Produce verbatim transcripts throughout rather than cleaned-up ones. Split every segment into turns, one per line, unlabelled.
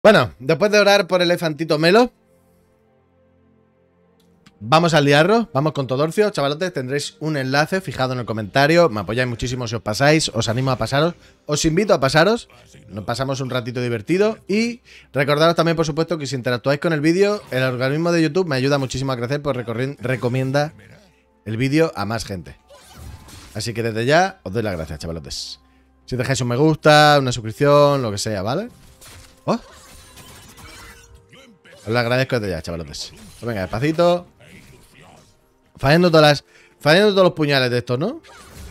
Bueno, después de orar por el elefantito Melo, vamos al liarro, vamos con Todorcio. Chavalotes, tendréis un enlace fijado en el comentario. Me apoyáis muchísimo si os pasáis, os animo a pasaros. Os invito a pasaros, nos pasamos un ratito divertido. Y recordaros también, por supuesto, que si interactuáis con el vídeo, el algoritmo de YouTube me ayuda muchísimo a crecer, pues recomienda el vídeo a más gente. Así que desde ya, os doy las gracias, chavalotes. Si dejáis un me gusta, una suscripción, lo que sea, ¿vale? ¡Oh! Os lo agradezco desde ya, chavalotes. Pues venga, despacito. Fallando todas las. Fallando todos los puñales de estos, ¿no?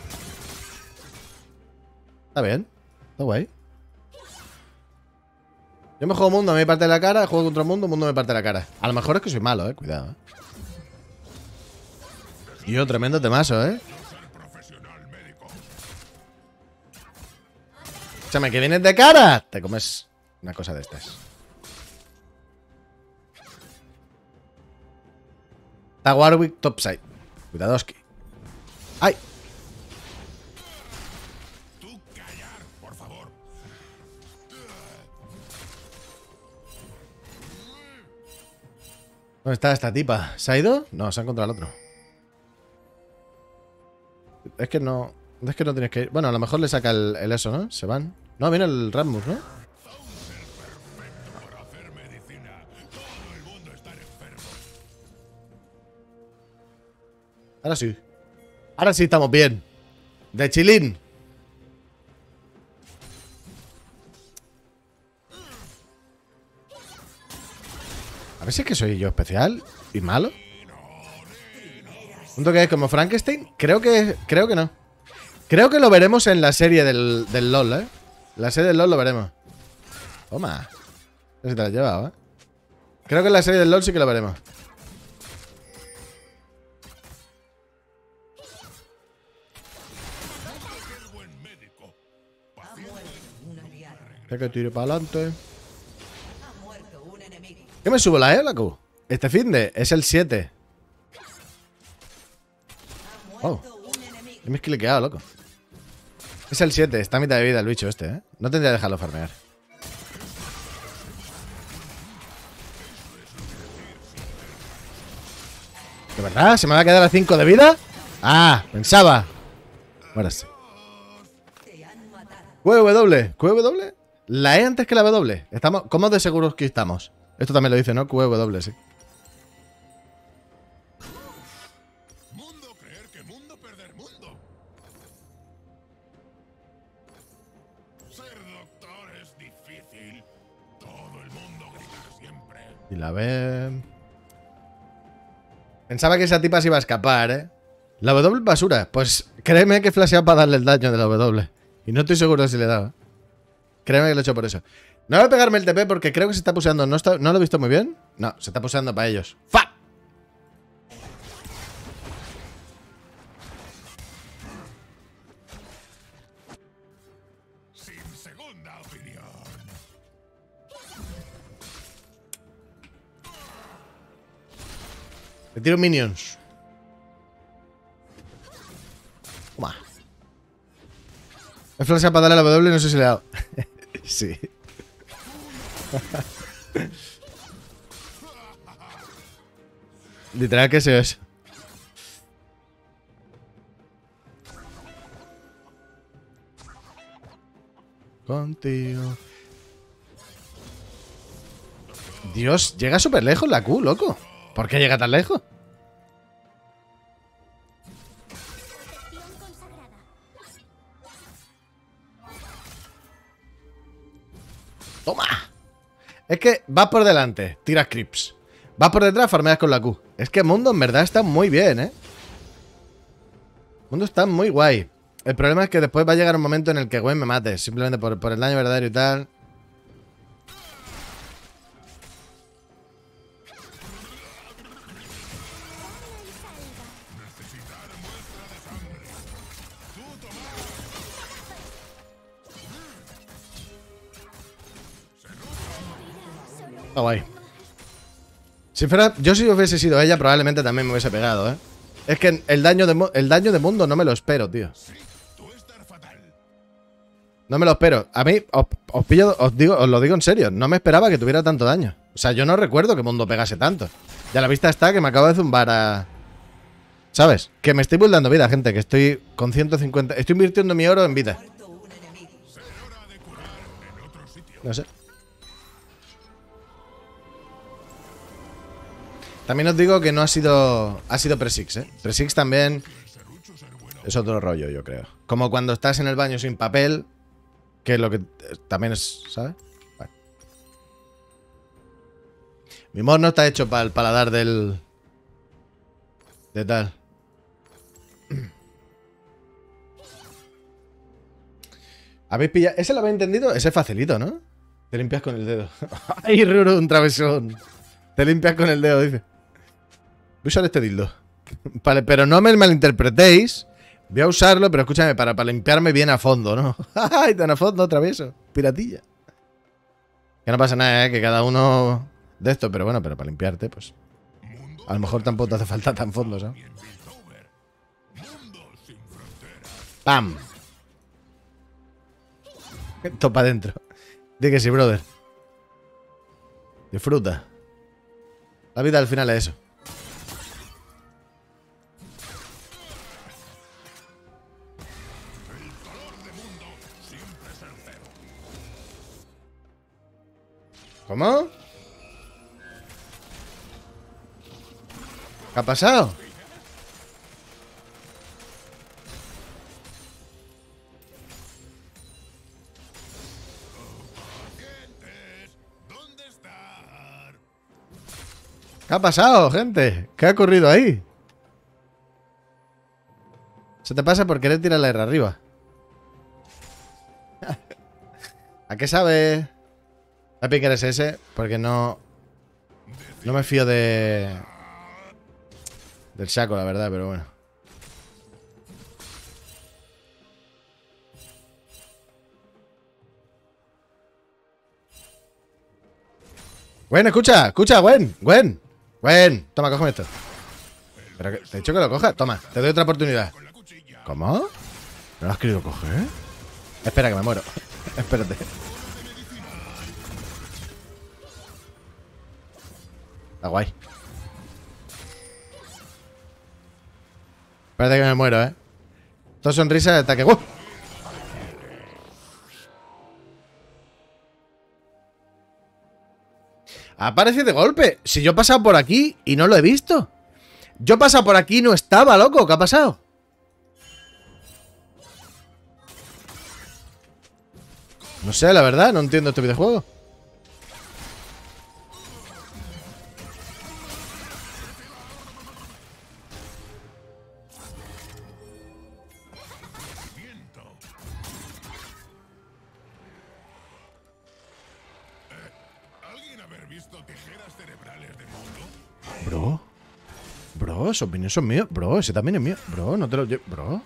Está bien. Está guay. Yo me juego mundo, me parte la cara. Juego contra el mundo, mundo me parte la cara. A lo mejor es que soy malo, eh. Cuidado, eh. Tío, tremendo temazo, eh. Escúchame, que vienes de cara. Te comes una cosa de estas. Está Warwick topside. Cuidadoski. ¡Ay!
Tú callar, por favor.
¿Dónde está esta tipa? ¿Se ha ido? No, se ha encontrado el otro. Es que no... Es que no tienes que ir. Bueno, a lo mejor le saca el, el eso, ¿no? Se van. No, viene el Rasmus, ¿no? Ahora sí. Ahora sí estamos bien. De chilín. A ver si es que soy yo especial y malo. ¿Punto que es como Frankenstein? Creo que creo que no. Creo que lo veremos en la serie del, del LOL, ¿eh? La serie del LOL lo veremos. Toma. No sé si te la has llevado, ¿eh? Creo que en la serie del LOL sí que lo veremos. Que tire para adelante. ¿Qué me subo la E, la Q? Este finde es el siete. Oh. Me he cliqueado, loco. Es el siete, está a mitad de vida el bicho este, ¿eh? No tendría que dejarlo farmear. ¿De verdad? ¿Se me va a quedar a cinco de vida? Ah, pensaba. Ahora sí. Q W, Q W. La E antes que la W. Estamos, ¿cómo de seguros que estamos? Esto también lo dice, ¿no? Q W, sí.
Mundo creer que mundo perder mundo. Ser doctor es difícil. Todo el mundo grita siempre.
Y la B. Pensaba que esa tipa se iba a escapar, ¿eh? La W basura. Pues créeme que he flasheado para darle el daño de la W. Y no estoy seguro de si le he dado. Créeme que lo he hecho por eso. No voy a pegarme el T P porque creo que se está puseando. ¿No, está, ¿No lo he visto muy bien? No, se está puseando para ellos. ¡Fa!
Sin segunda opinión.
Le tiro minions. Toma. He flasheado para darle a la W y no sé si le he dado. Sí. Literal que sé eso. Contigo. Dios, llega súper lejos la Q, loco. ¿Por qué llega tan lejos? ¡Toma! Es que vas por delante, tiras creeps. Vas por detrás, farmeas con la Q. Es que Mundo en verdad está muy bien, ¿eh? Mundo está muy guay. El problema es que después va a llegar un momento en el que Gwen me mate. Simplemente por, por el daño verdadero y tal. Está guay. Si fuera, yo si hubiese sido ella, probablemente también me hubiese pegado, ¿eh? Es que el daño de, el daño de Mundo no me lo espero, tío. No me lo espero. A mí, os, os pillo, os digo, os lo digo en serio. No me esperaba que tuviera tanto daño. O sea, yo no recuerdo que Mundo pegase tanto. Ya a la vista está que me acabo de zumbar a... ¿Sabes? Que me estoy buildando vida, gente. Que estoy con ciento cincuenta... Estoy invirtiendo mi oro en vida. No sé. También os digo que no ha sido... Ha sido Presix, ¿eh? Presix también... Es otro rollo, yo creo. Como cuando estás en el baño sin papel... Que es lo que... También es... ¿Sabes? Vale. Mi mod no está hecho para el paladar del... De tal. ¿Habéis pillado? ¿Ese lo habéis entendido? Ese es facilito, ¿no? Te limpias con el dedo. ¡Ay, Ruru, un travesón! Te limpias con el dedo, dice. Voy a usar este dildo. Vale, pero no me malinterpretéis. Voy a usarlo, pero escúchame, para, para limpiarme bien a fondo, ¿no? ¡Ay, tan a fondo, travieso! Piratilla. Que no pasa nada, ¿eh? Que cada uno de esto, pero bueno, pero para limpiarte, pues... A lo mejor tampoco te hace falta tan fondo, ¿sabes? ¡Pam! Topa adentro. Di que sí, brother. Disfruta. La vida al final es eso. ¿Cómo? ¿Qué ha pasado? ¿Qué ha pasado, gente? ¿Qué ha ocurrido ahí? Se te pasa por querer tirar la R arriba. ¿A qué sabe? La picar es ese, porque no... No me fío de... Del saco, la verdad, pero bueno. Gwen, escucha, escucha, Gwen, Gwen. Gwen, toma, cógeme esto. Pero que, te he dicho que lo cojas. Toma, te doy otra oportunidad. ¿Cómo? ¿No lo has querido coger? Espera, que me muero. Espérate. Está guay. Espérate que me muero, ¿eh? Dos sonrisas de ataque. ¡Uh! Ha aparecido de golpe. Si yo he pasado por aquí y no lo he visto. Yo he pasado por aquí y no estaba, loco. ¿Qué ha pasado? No sé, la verdad. No entiendo este videojuego. Bro. Bro, esos minions son míos. Bro, ese también es mío. Bro, no te lo llevo. Bro.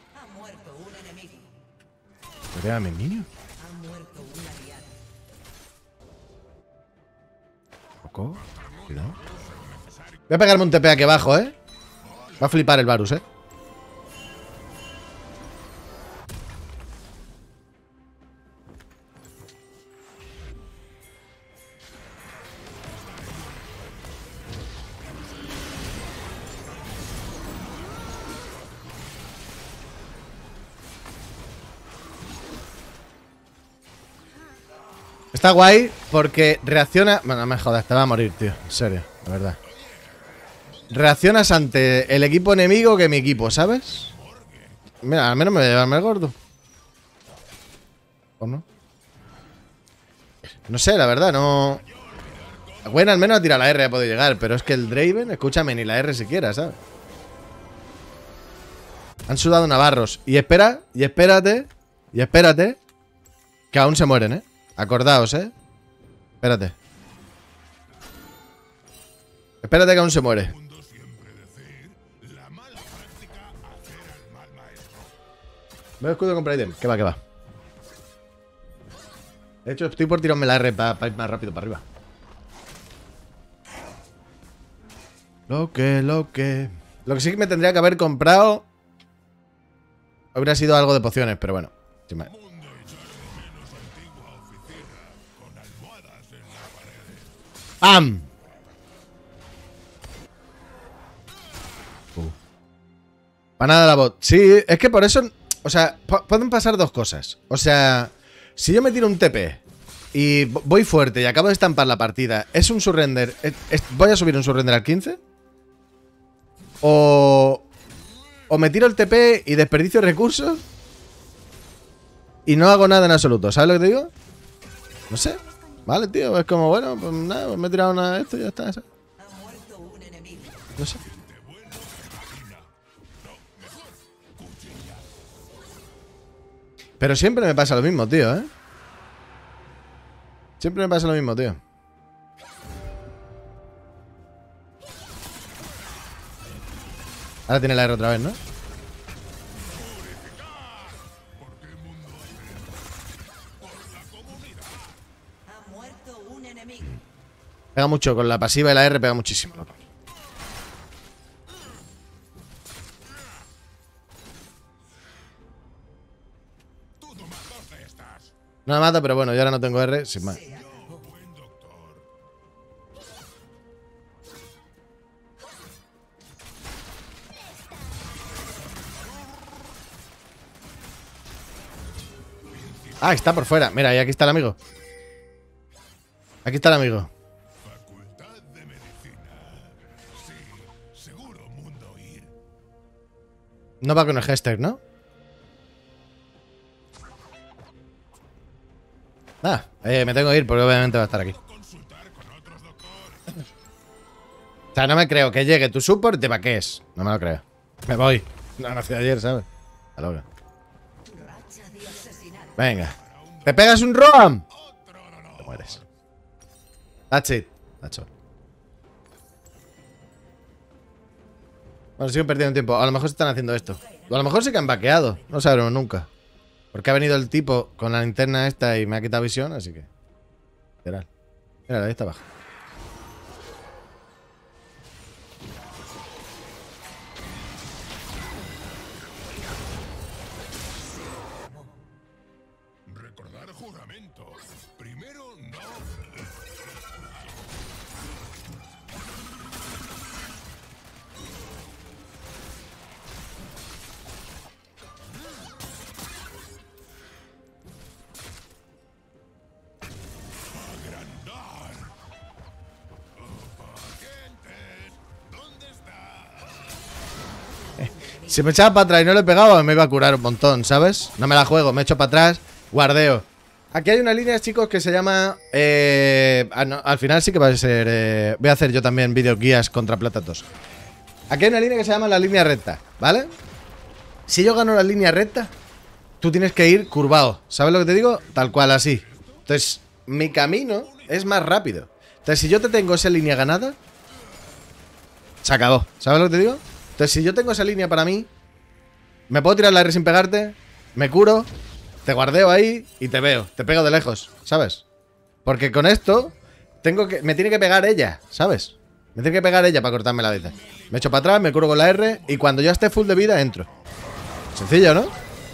¿Qué mis minions? Poco. Cuidado. Voy a pegarme un T P aquí abajo, ¿eh? Va a flipar el Varus, ¿eh? Está guay porque reacciona... Bueno, no me jodas, te va a morir, tío. En serio, la verdad. Reaccionas ante el equipo enemigo que mi equipo, ¿sabes? Mira, al menos me voy a llevarme el gordo. ¿O no? No sé, la verdad, no... Bueno, al menos a tirar la R ha podido llegar, pero es que el Draven, escúchame, ni la R siquiera, ¿sabes? Han sudado navarros. Y espera, y espérate, y espérate, que aún se mueren, ¿eh? Acordaos, ¿eh? Espérate. Espérate que aún se muere. Veo escudo con Raiden. Que va, que va. De hecho, estoy por tirarme la R para pa ir más rápido para arriba. Lo que, lo que... Lo que sí que me tendría que haber comprado... Hubiera sido algo de pociones, pero bueno. ¡Pam! Uh. Panada de la bot. Sí, es que por eso... O sea, pueden pasar dos cosas. O sea, si yo me tiro un T P y voy fuerte y acabo de estampar la partida, ¿es un surrender? ¿Es, es, ¿Voy a subir un surrender al quince? O... O me tiro el T P y desperdicio recursos y no hago nada en absoluto. ¿Sabes lo que te digo? No sé. Vale, tío. Es como, bueno, pues nada, pues me he tirado una de esto y ya está. ¿sabes? No sé. Pero siempre me pasa lo mismo, tío, ¿eh? Siempre me pasa lo mismo, tío. Ahora tiene la R otra vez, ¿no? Pega mucho, con la pasiva y la R pega muchísimo. No me mata, pero bueno, yo ahora no tengo R, sin más. Ah, está por fuera. Mira, y aquí está el amigo. Aquí está el amigo.
Facultad de medicina. Sí, seguro mundo ir.
No va con el Hester, ¿no? Ah, eh, me tengo que ir porque obviamente va a estar aquí. O sea, no me creo que llegue tu support y te vaquees. No me lo creo. Me voy. No nací ayer, ¿sabes? Está loca. Venga. ¿Te pegas un roam? Te mueres. That's it. That's all. Bueno, sigo perdiendo tiempo. A lo mejor se están haciendo esto. O a lo mejor se que han vaqueado. No sabremos nunca. Porque ha venido el tipo con la linterna esta y me ha quitado visión, así que... Literal. Mira, ahí está abajo.
Recordar juramento. Primero no.
Si me echaba para atrás y no le pegaba, me iba a curar un montón, ¿sabes? No me la juego, me echo para atrás, guardeo. Aquí hay una línea, chicos, que se llama... Eh, ah, no, al final sí que va a ser... Eh, voy a hacer yo también videoguías contra Platatos. Aquí hay una línea que se llama la línea recta, ¿vale? Si yo gano la línea recta, tú tienes que ir curvado. ¿Sabes lo que te digo? Tal cual, así. Entonces, mi camino es más rápido. Entonces, si yo te tengo esa línea ganada, se acabó. ¿Sabes lo que te digo? Entonces, si yo tengo esa línea para mí, me puedo tirar la R sin pegarte, me curo, te guardeo ahí y te veo. Te pego de lejos, ¿sabes? Porque con esto tengo que, me tiene que pegar ella, ¿sabes? Me tiene que pegar ella para cortarme la vida. Me echo para atrás, me curo con la R y cuando ya esté full de vida, entro. Sencillo, ¿no?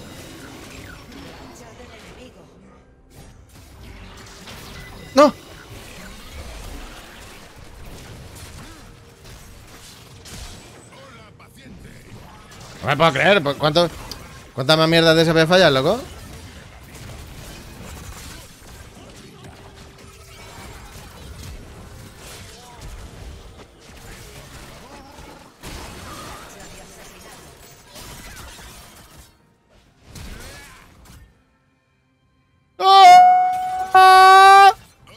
¡No! No me puedo creer. ¿Cuánto, ¿Cuántas más mierdas de ese voy a fallar, loco? ¡Oh!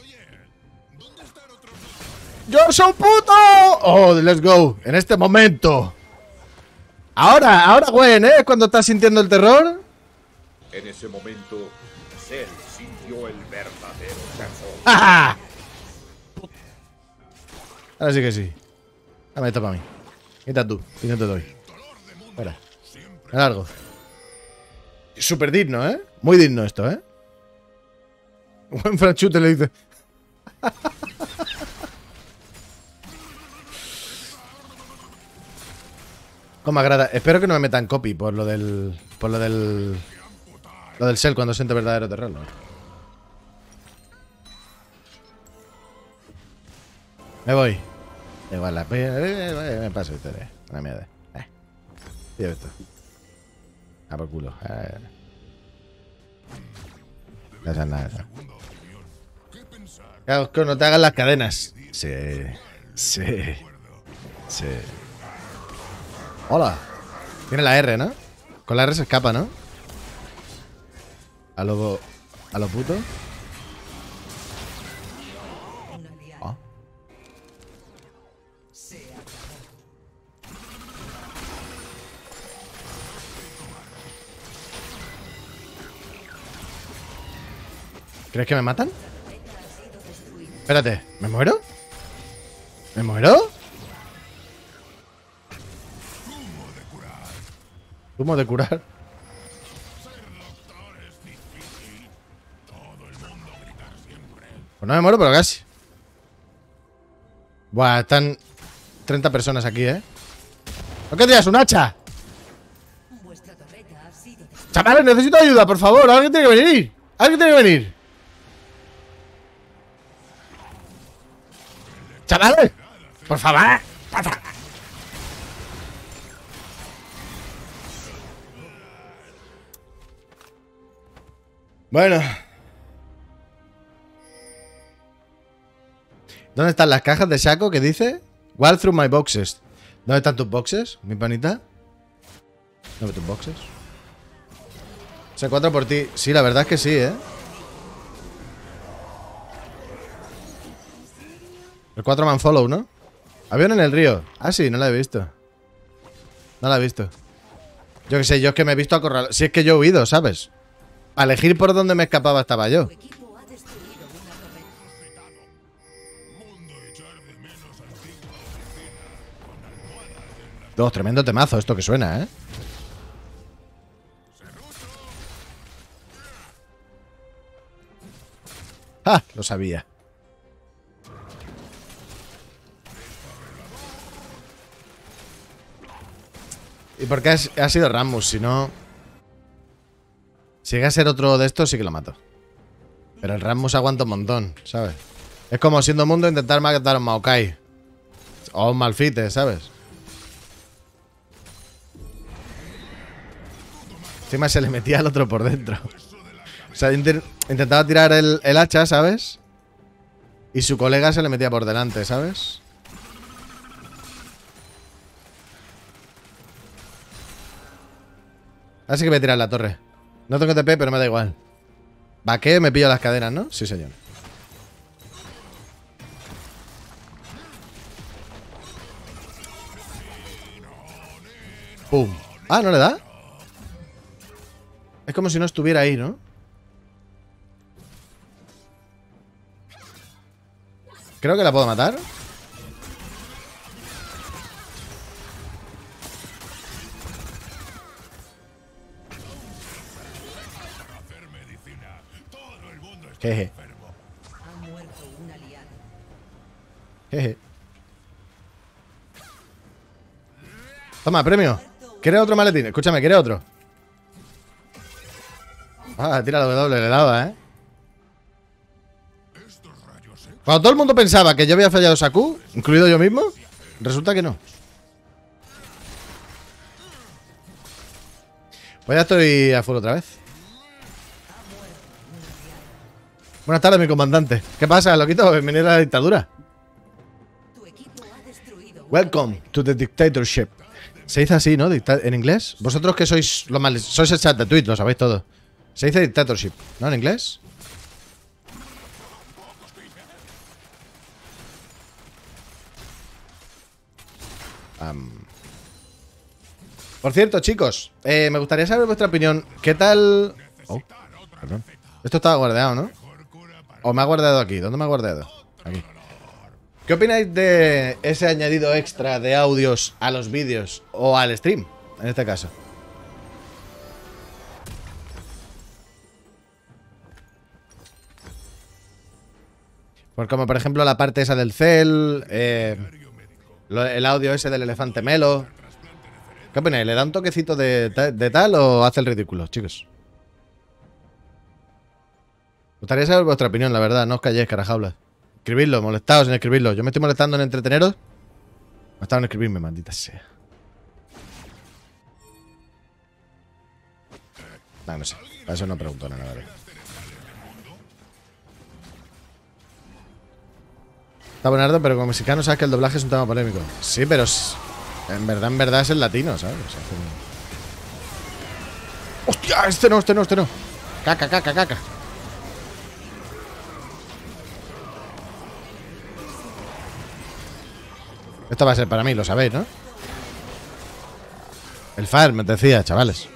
¡Yo soy puto! Oh, let's go. En este momento. Ahora, ahora, Gwen, ¿eh? Cuando estás sintiendo el terror.
En ese momento, Cell sintió el verdadero terror.
¡Ah! Ahora sí que sí. Dame esto para mí. Quita tú, y no te doy. Espera. Me largo. Súper digno, ¿eh? Muy digno esto, ¿eh? Buen franchute le dice. Como agrada. Espero que no me metan copy por lo del... Por lo del... Lo del Cell cuando siente verdadero terror, ¿no? Me voy. Igual la... Me paso historia. Una mierda. Eh. Tío esto. A por culo. Eh. No pasa nada. Claro, que no te hagan las cadenas. Sí. Sí. Sí. Hola. Tiene la R, ¿no? Con la R se escapa, ¿no? A lo... A lo puto. Ah. ¿Crees que me matan? Espérate, ¿me muero? ¿Me muero? Zumo de curar. Pues no me muero, pero casi. Buah, están treinta personas aquí, ¿eh? ¿No querías un hacha? Chavales, necesito ayuda, por favor. Alguien tiene que venir. Alguien tiene que venir. Chavales, por favor. Bueno. ¿Dónde están las cajas de saco que dice? Walk through my boxes. ¿Dónde están tus boxes, mi panita? ¿Dónde tus boxes? C cuatro por ti. Sí, la verdad es que sí, ¿eh? El cuatro man follow, ¿no? Avión en el río. Ah, sí, no la he visto. No la he visto. Yo qué sé, yo es que me he visto acorralado. Si es que yo he huido, ¿sabes? A elegir por dónde me escapaba estaba yo. Dos, tremendo temazo esto que suena, ¿eh? ¡Ah! Lo sabía. ¿Y por qué ha, ha sido Rammus? Si no... Si llega a ser otro de estos, sí que lo mato. Pero el Rammus aguanta un montón, ¿sabes? Es como siendo mundo intentar matar a un Maokai. O a un Malfite, ¿sabes? Encima se le metía al otro por dentro. O sea, int intentaba tirar el, el hacha, ¿sabes? Y su colega se le metía por delante, ¿sabes? Así que voy a tirar la torre. No tengo T P, pero me da igual. ¿Va qué? Me pillo las cadenas, ¿no? Sí, señor. ¡Pum! Ah, ¿no le da? Es como si no estuviera ahí, ¿no? Creo que la puedo matar. Jeje. Jeje. Toma, premio. ¿Quieres otro maletín? Escúchame, ¿quieres otro? Ah, tira la W, le daba, ¿eh? Cuando todo el mundo pensaba que yo había fallado Saku, incluido yo mismo, resulta que no. Pues ya estoy a full otra vez. Buenas tardes, mi comandante. ¿Qué pasa, loquito? Bienvenido a la dictadura. Welcome to the dictatorship. Se dice así, ¿no? Dicta ¿En inglés? Vosotros que sois los mal... Sois el chat de Twitch, lo sabéis todo. Se dice dictatorship, ¿no? ¿En inglés? Um. Por cierto, chicos, eh, me gustaría saber vuestra opinión. ¿Qué tal...? Oh, perdón. Esto estaba guardado, ¿no? ¿O me ha guardado aquí? ¿Dónde me ha guardado? Aquí. ¿Qué opináis de ese añadido extra de audios a los vídeos? O al stream, en este caso. Pues como por ejemplo la parte esa del cel, eh, el audio ese del elefante melo. ¿Qué opináis? ¿Le da un toquecito de, de tal o hace el ridículo, chicos? Me gustaría saber vuestra opinión, la verdad. No os calléis, carajaulas. Escribidlo, molestaos en escribirlo. Yo me estoy molestando en entreteneros. Molestaos en escribirme, maldita sea. No, no sé. Para eso no pregunto nada, ¿vale? Está Bernardo, pero como mexicano sabes que el doblaje es un tema polémico. Sí, pero es, en verdad, en verdad es el latino, ¿sabes? O sea, es un... ¡Hostia! Este no, este no, este no. Caca, caca, caca. Esto va a ser para mí, lo sabéis, ¿no? El Fire, me decía, chavales.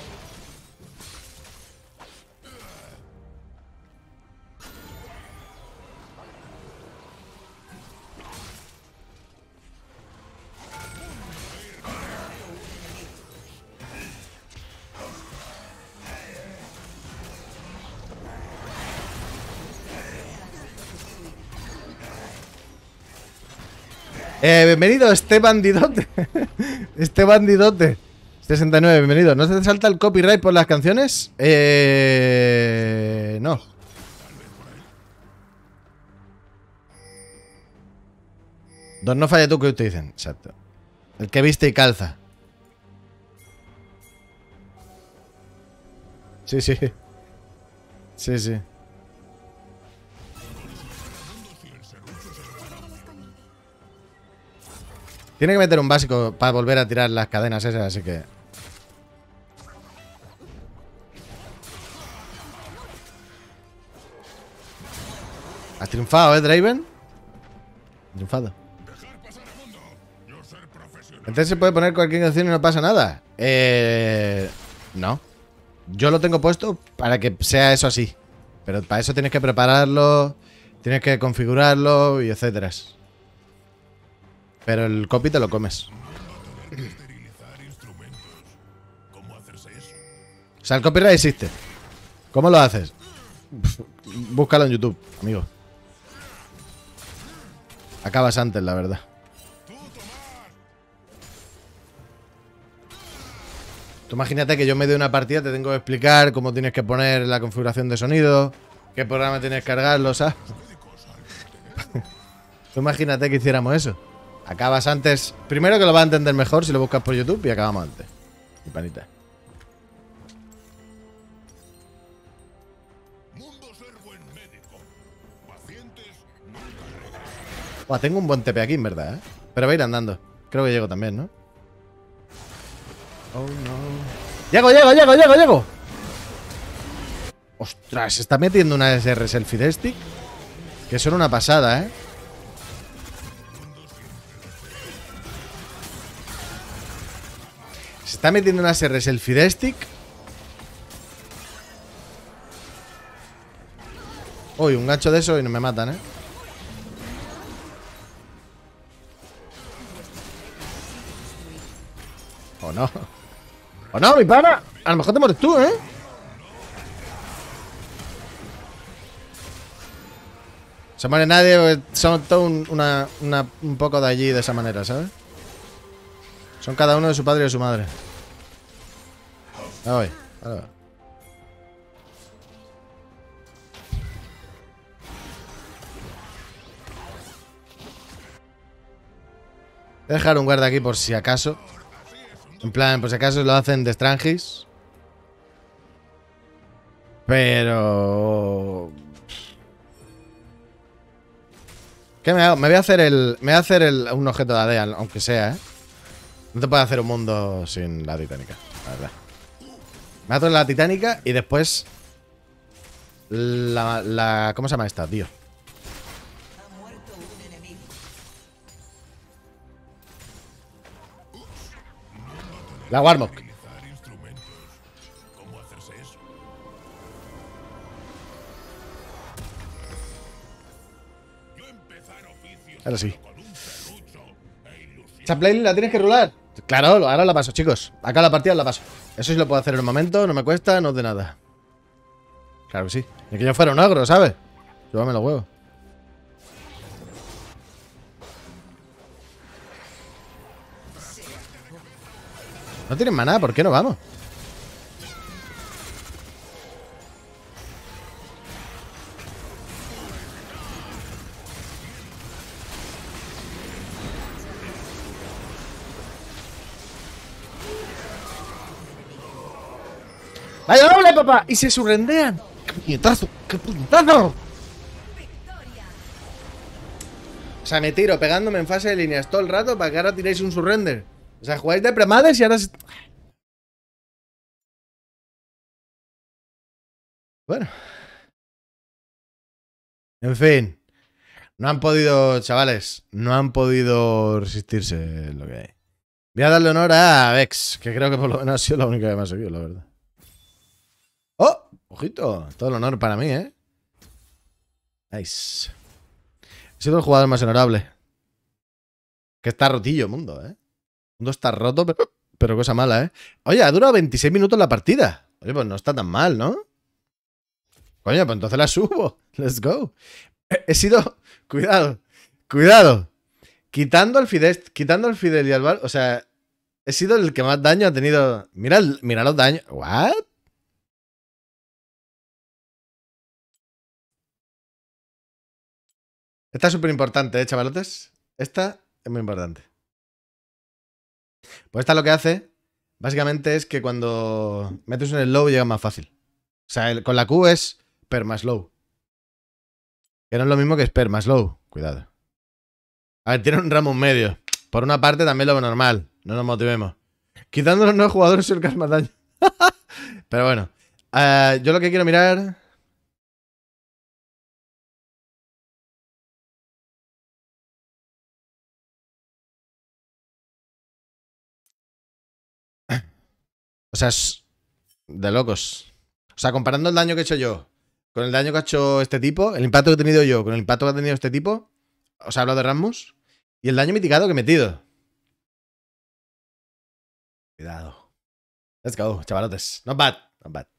Eh, bienvenido, este bandidote. Este bandidote. sesenta y nueve, bienvenido. ¿No se te salta el copyright por las canciones? Eh... No. Dos no falla tú, que te dicen. Exacto. El que viste y calza. Sí, sí. Sí, sí. Tiene que meter un básico para volver a tirar las cadenas esas, así que... Has triunfado, ¿eh, Draven? Triunfado. Entonces se puede poner cualquier canción y no pasa nada. Eh... No. Yo lo tengo puesto para que sea eso así. Pero para eso tienes que prepararlo, tienes que configurarlo y etcétera. Pero el copy te lo comes. O sea, el copyright existe. ¿Cómo lo haces? Búscalo en YouTube, amigo. Acabas antes, la verdad. Tú imagínate que yo en medio de una partida te tengo que explicar cómo tienes que poner la configuración de sonido, qué programa tienes que cargarlo, ¿sabes? Tú imagínate que hiciéramos eso. Acabas antes. Primero que lo vas a entender mejor si lo buscas por YouTube y acabamos antes. Mi panita. Buah, tengo un buen T P aquí, en verdad, ¿eh? Pero voy a ir andando. Creo que llego también, ¿no? Oh, no. ¡Llego, llego, llego, llego, llego! Ostras, se está metiendo una S R Selfie de Stick. Que son una pasada, ¿eh? Se está metiendo una S R Selfie de Stick. Uy, un gancho de eso y no me matan, ¿eh? ¿O no? ¿O no, mi pana? A lo mejor te mueres tú, ¿eh? Se muere nadie, son todo un, una, una, un poco de allí de esa manera, ¿sabes? Son cada uno de su padre y de su madre. Ahí voy, ahora va. Voy a dejar un guarda aquí por si acaso. En plan, por si acaso lo hacen de Strangis. Pero... ¿Qué me hago? Me voy a hacer el... Me voy a hacer el, un objeto de A D A, aunque sea, ¿eh? No te puedes hacer un mundo sin la titánica, la verdad. Me hago la titánica y después... La, la... ¿Cómo se llama esta, tío? La Warmok. Ahora sí. Esa playlist la tienes que rular. Claro, ahora la paso, chicos. Acá la partida la paso. Eso sí lo puedo hacer en un momento, no me cuesta, no es de nada. Claro que sí. Ni que yo fuera un ogro, ¿sabes? Llévame los huevos. No tienen maná, ¿por qué no vamos? ¡Vaya doble, papá! Y se surrendean. ¡Qué puñetazo! ¡Qué puñetazo! O sea, me tiro pegándome en fase de líneas todo el rato para que ahora tiréis un surrender. O sea, jugáis de premades y ahora... Se... Bueno. En fin. No han podido, chavales, no han podido resistirse lo que hay. Voy a darle honor a Vex, que creo que por lo menos ha sido la única que me ha seguido, la verdad. ¡Oh! Ojito, todo el honor para mí, ¿eh? Nice. He sido el jugador más honorable. Que está rotillo, mundo, ¿eh? Mundo está roto, pero, pero cosa mala, ¿eh? Oye, ha durado veintiséis minutos la partida. Oye, pues no está tan mal, ¿no? Coño, pues entonces la subo. Let's go. He, he sido... Cuidado, cuidado. Quitando al Fidel, quitando al Fidel y al Val, o sea, he sido el que más daño ha tenido. Mira, mira los daños. ¿What? Esta es súper importante, ¿eh, chavalotes? Esta es muy importante. Pues esta lo que hace, básicamente, es que cuando metes un slow llega más fácil. O sea, el, con la Q es perma slow. Que no es lo mismo que es perma slow. Cuidado. A ver, tiene un ramo en medio. Por una parte también lo normal. No nos motivemos. Quitando los nuevos jugadores soy el que hace más daño. Pero bueno. Uh, yo lo que quiero mirar... O sea, es de locos. O sea, comparando el daño que he hecho yo con el daño que ha hecho este tipo, el impacto que he tenido yo con el impacto que ha tenido este tipo, o sea, hablo de Rammus, y el daño mitigado que he metido. Cuidado. Let's go, chavalotes. Not bad, not bad.